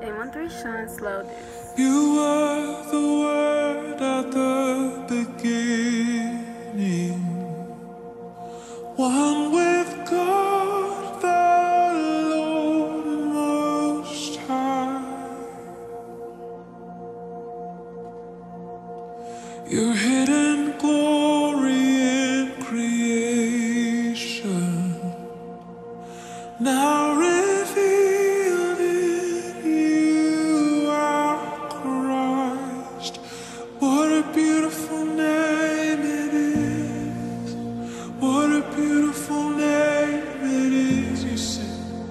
1013 Sean Slow this. You were the word at the beginning, one with God the Lord Most High. Your hidden glory in creation, now revealed in you, our Christ. What a beautiful name it is. What a beautiful name it is. You sing.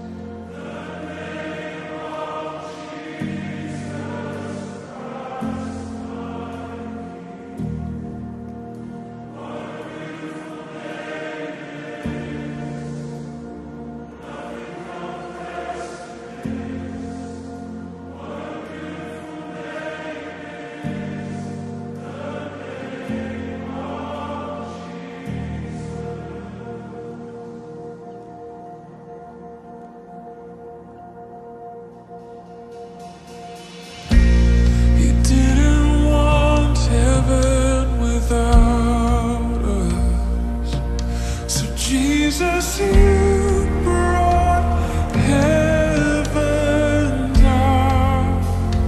Jesus, you brought heaven down.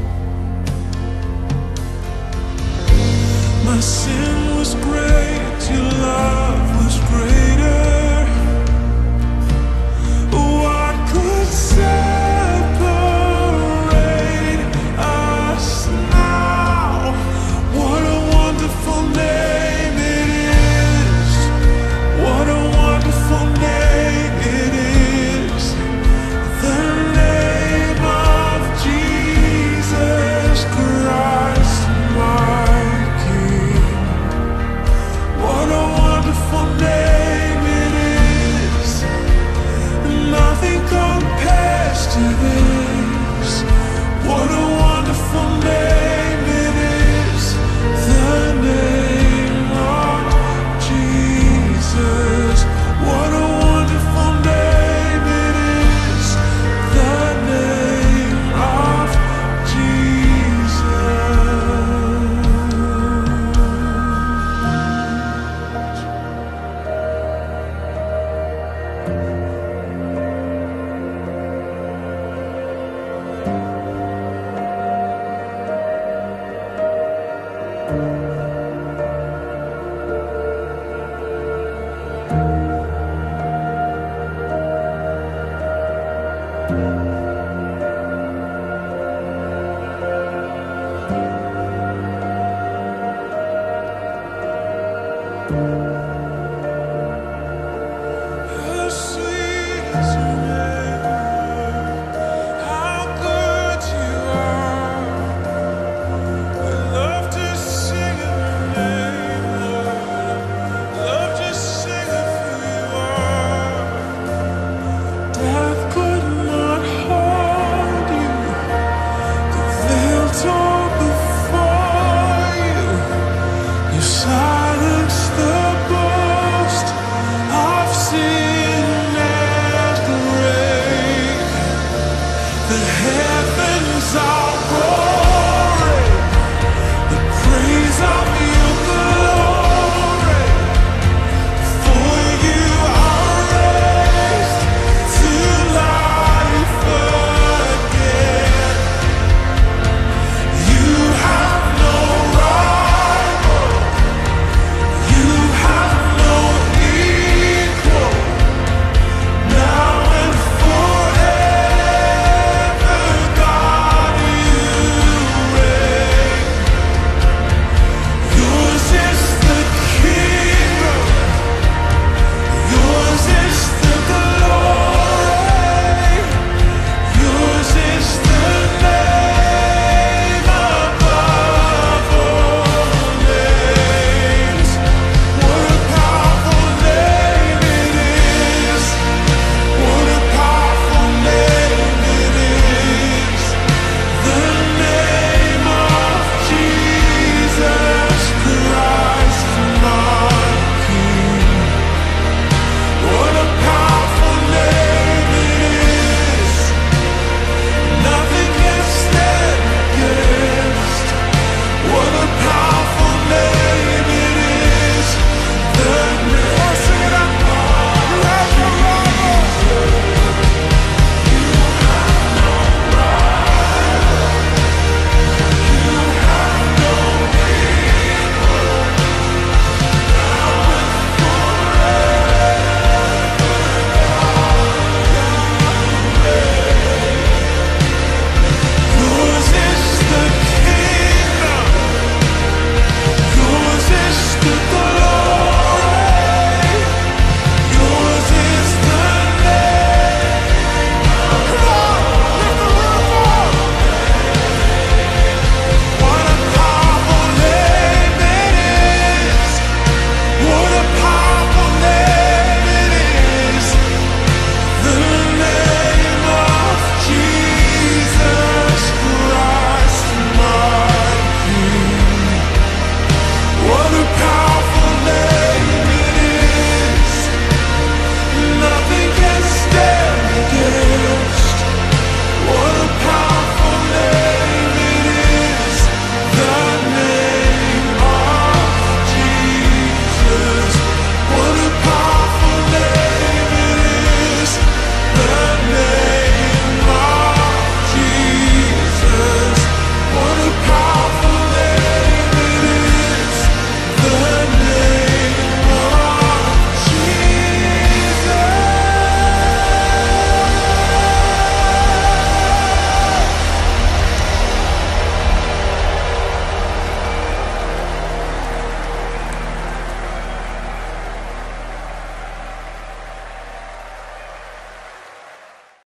My sin was great, your love was greater. What could separate us now? What a wonderful name it is. What a wonderful name it is. The name of Jesus Christ, my King. What a wonderful name it is. Nothing compares to this. What a wonderful name it is. The name of Jesus. What a wonderful name it is. The name of Jesus.